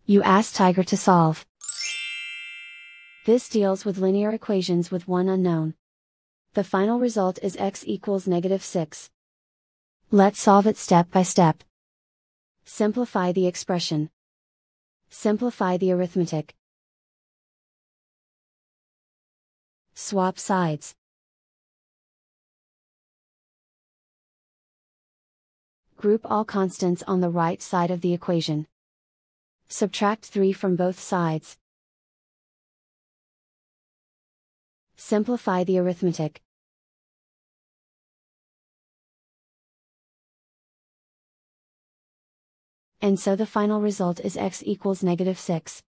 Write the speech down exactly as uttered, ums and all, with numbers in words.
You ask Tiger to solve. This deals with linear equations with one unknown. The final result is x equals negative six. Let's solve it step by step. Simplify the expression. Simplify the arithmetic. Swap sides. Group all constants on the right side of the equation. Subtract three from both sides. Simplify the arithmetic. And so the final result is x equals negative six.